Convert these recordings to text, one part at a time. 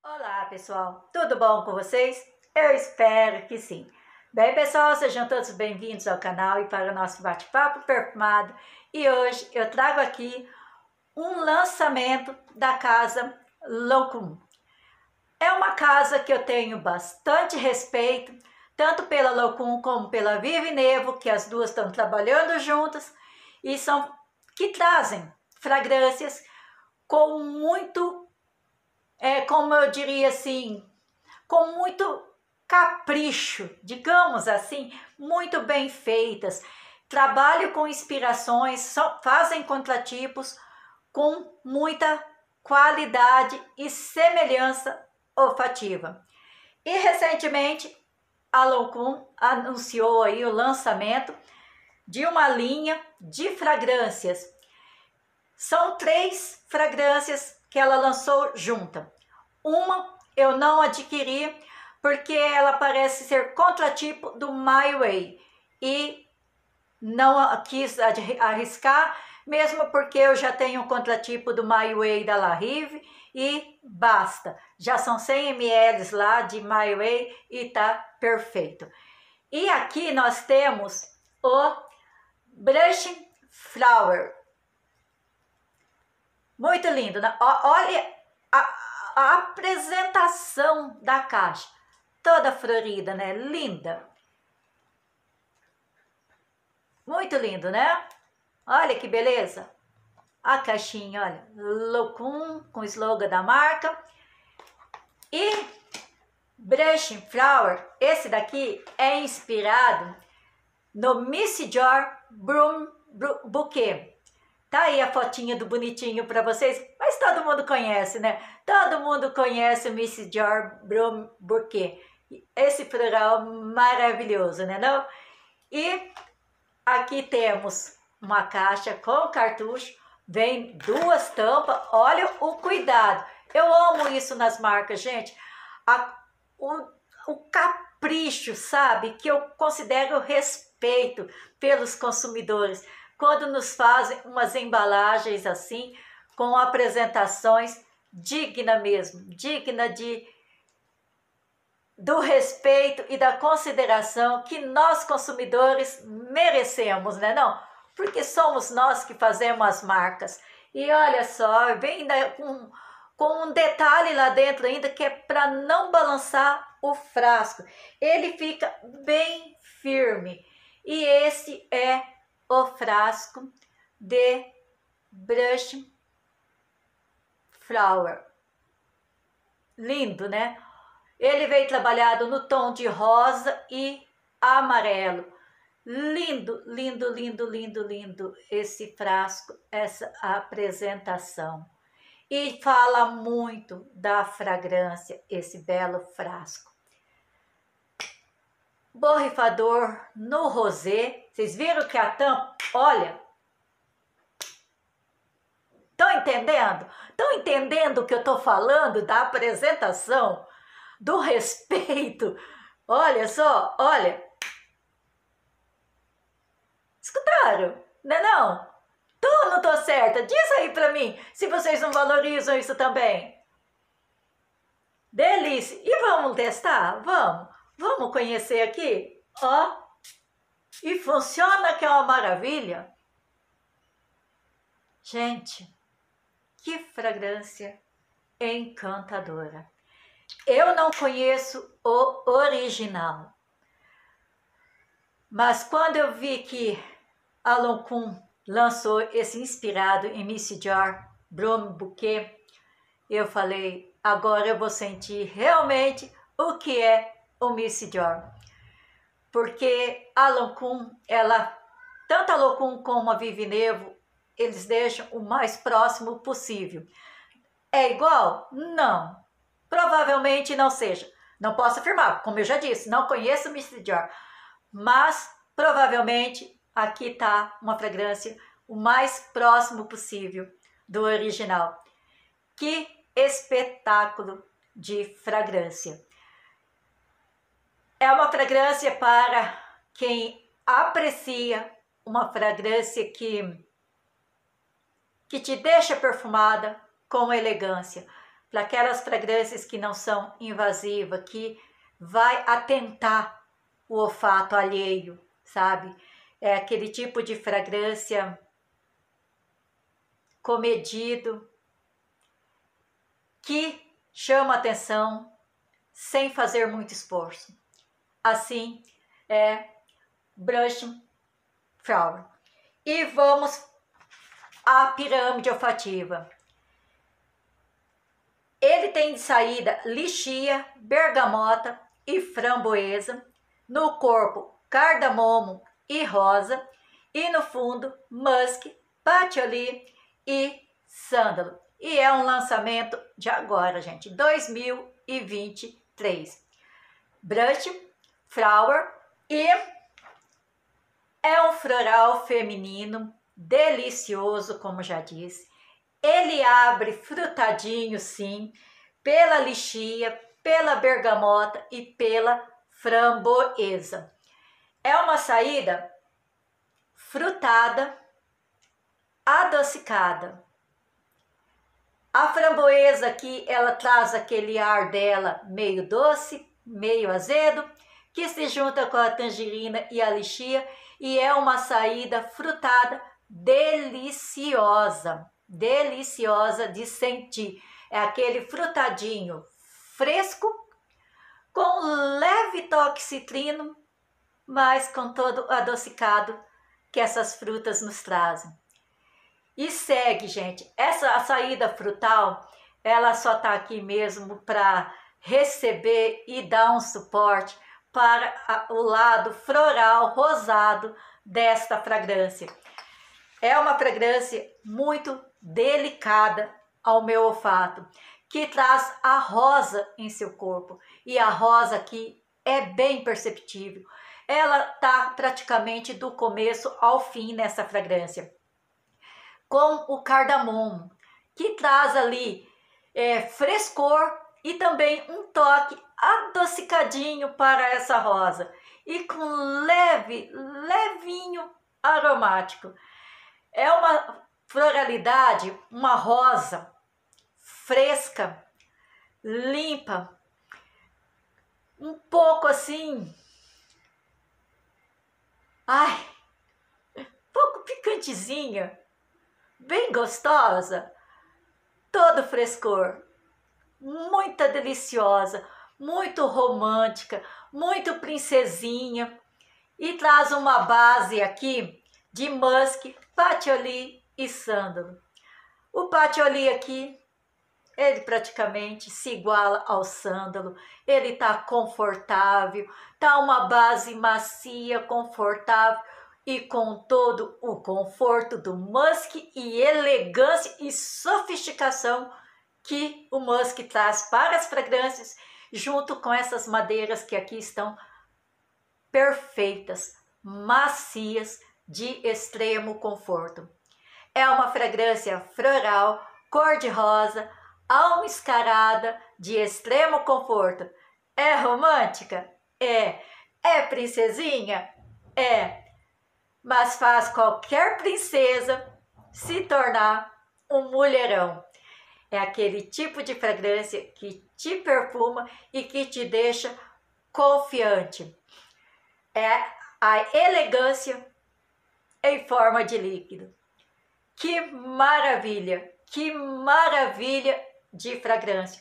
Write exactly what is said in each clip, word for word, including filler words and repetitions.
Olá pessoal, tudo bom com vocês? Eu espero que sim. Bem pessoal, sejam todos bem-vindos ao canal e para o nosso bate-papo perfumado. E hoje eu trago aqui um lançamento da casa Lancôme. É uma casa que eu tenho bastante respeito, tanto pela Lancôme como pela Vive Nevo, que as duas estão trabalhando juntas e são que trazem fragrâncias com muito É, como eu diria assim, com muito capricho, digamos assim, muito bem feitas. Trabalho com inspirações, só fazem contratipos com muita qualidade e semelhança olfativa. E recentemente a Lancôme anunciou aí o lançamento de uma linha de fragrâncias. São três fragrâncias que ela lançou junta. Uma eu não adquiri porque ela parece ser contratipo do My Way e não quis arriscar, mesmo porque eu já tenho o contratipo do My Way da La Rive e basta. Já são cem mililitros lá de My Way e tá perfeito. E aqui nós temos o Blushing Flower. Muito lindo, né? Olha a, a apresentação da caixa. Toda florida, né? Linda. Muito lindo, né? Olha que beleza. A caixinha, olha. Lancôme, com o slogan da marca. E Blushing Flower, esse daqui é inspirado no Missy Dior Bloom Bouquet. Tá aí a fotinha do bonitinho para vocês, mas todo mundo conhece, né? Todo mundo conhece o Missy Dior Bloom Bouquet. Esse floral maravilhoso, né não? E aqui temos uma caixa com cartucho, vem duas tampas, olha o cuidado. Eu amo isso nas marcas, gente. A, o, o capricho, sabe? Que eu considero respeito pelos consumidores. Quando nos fazem umas embalagens assim, com apresentações digna mesmo, digna de, do respeito e da consideração que nós consumidores merecemos, né não? Porque somos nós que fazemos as marcas. E olha só, vem com, com um detalhe lá dentro ainda que é para não balançar o frasco. Ele fica bem firme. E esse é o frasco de Blushing Flower. Lindo, né? Ele veio trabalhado no tom de rosa e amarelo. Lindo, lindo, lindo, lindo, lindo esse frasco, essa apresentação. E fala muito da fragrância, esse belo frasco. Borrifador no rosé. Vocês viram que a tampa, olha. Estão entendendo? Estão entendendo o que eu estou falando da apresentação? Do respeito? Olha só, olha. Escutaram? Não é não? Tô ou não tô certa? Diz aí pra mim se vocês não valorizam isso também. Delícia. E vamos testar? Vamos. Vamos conhecer aqui? Ó. E funciona que é uma maravilha. Gente, que fragrância encantadora. Eu não conheço o original. Mas quando eu vi que a Lancôme lançou esse inspirado em Missy Dior Bloom Bouquet, eu falei, agora eu vou sentir realmente o que é o Missy Dior. Porque a Lancôme, ela, tanto a Lancôme como a Vive Nevo, eles deixam o mais próximo possível. É igual? Não. Provavelmente não seja. Não posso afirmar, como eu já disse, não conheço o Missy Dior. Mas, provavelmente, aqui está uma fragrância o mais próximo possível do original. Que espetáculo de fragrância! É uma fragrância para quem aprecia uma fragrância que, que te deixa perfumada com elegância. para aquelas fragrâncias que não são invasivas, que vai atentar o olfato alheio, sabe? É aquele tipo de fragrância comedido, que chama atenção sem fazer muito esforço. Assim é Brush Flower. E vamos à pirâmide olfativa. Ele tem de saída lichia, bergamota e framboesa, no corpo cardamomo e rosa, e no fundo musk, patchouli e sândalo. E é um lançamento de agora, gente, dois mil e vinte e três. Brush Flower, e é um floral feminino delicioso, como já disse. Ele abre frutadinho, sim, pela lichia, pela bergamota e pela framboesa. É uma saída frutada, adocicada. A framboesa aqui, ela traz aquele ar dela meio doce, meio azedo, que se junta com a tangerina e a lichia, e é uma saída frutada deliciosa, deliciosa de sentir. É aquele frutadinho fresco, com leve toque citrino, mas com todo o adocicado que essas frutas nos trazem. E segue, gente, essa saída frutal, ela só tá aqui mesmo para receber e dar um suporte para a, o lado floral rosado desta fragrância. É uma fragrância muito delicada ao meu olfato, que traz a rosa em seu corpo. E a rosa aqui é bem perceptível. Ela tá praticamente do começo ao fim nessa fragrância, com o cardamomo, que traz ali é, frescor e também um toque adocicadinho para essa rosa, e com leve, levinho aromático. É uma floralidade, uma rosa fresca, limpa, um pouco assim, ai, um pouco picantezinha, bem gostosa, todo frescor, muito deliciosa, muito romântica, muito princesinha, e traz uma base aqui de musk, patchouli e sândalo. O patchouli aqui, ele praticamente se iguala ao sândalo, ele tá confortável, tá uma base macia, confortável, e com todo o conforto do musk e elegância e sofisticação que o musk traz para as fragrâncias, junto com essas madeiras que aqui estão perfeitas, macias, de extremo conforto. É uma fragrância floral, cor-de-rosa, almiscarada, de extremo conforto. É romântica? É. É princesinha? É. Mas faz qualquer princesa se tornar um mulherão. É aquele tipo de fragrância que te perfuma e que te deixa confiante. É a elegância em forma de líquido. Que maravilha, que maravilha de fragrância.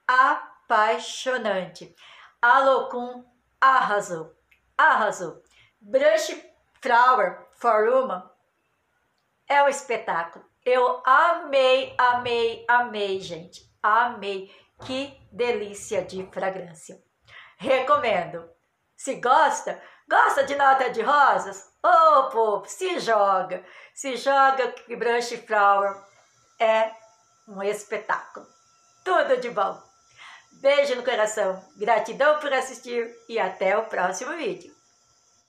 Apaixonante. A Locum arrasou, arrasou. Brush Flower for Woman é um espetáculo. Eu amei, amei, amei, gente. Amei. Que delícia de fragrância. Recomendo. Se gosta, gosta de nota de rosas? Ô, oh, povo, se joga. Se joga que Brush Flower é um espetáculo. Tudo de bom. Beijo no coração. Gratidão por assistir e até o próximo vídeo.